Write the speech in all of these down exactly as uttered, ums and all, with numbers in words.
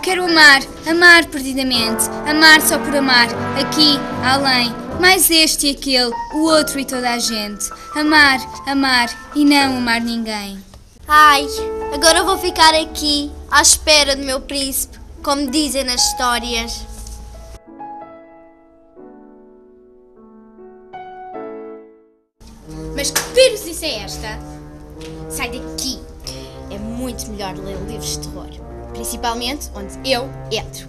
quero amar, amar perdidamente, amar só por amar, aqui, além, mais este e aquele, o outro e toda a gente. Amar, amar e não amar ninguém. Ai, agora eu vou ficar aqui, à espera do meu príncipe, como dizem nas histórias. Mas que perdice é esta? Sai daqui! É muito melhor ler livros de terror, principalmente onde eu entro.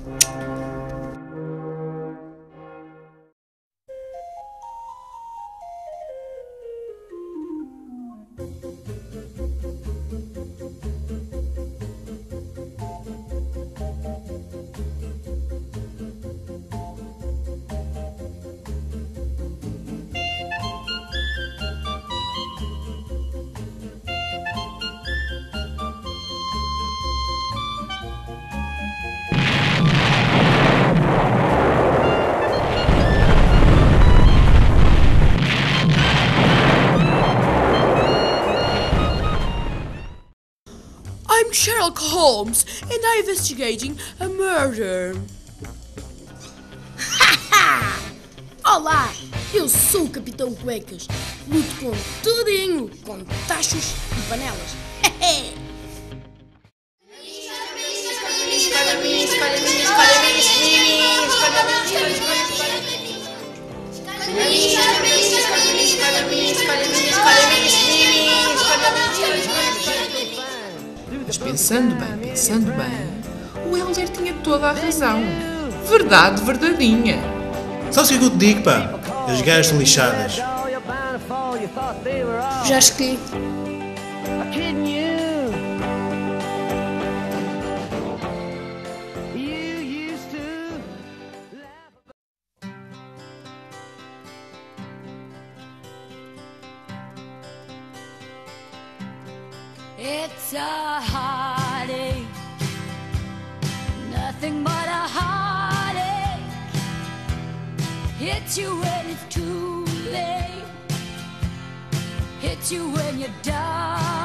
I'm Sherlock Holmes and I'm investigating a murder. Olá, eu sou o Capitão Cuecas. Luto com tudinho, com tachos e panelas. Mas pensando bem, pensando bem, o Helder tinha toda a razão. Verdade verdadeinha. Sabes o que é que eu te digo, pá? As gajas são lixadas. Já escolhi. It's a heartache, nothing but a heartache. Hits you when it's too late, hits you when you're done.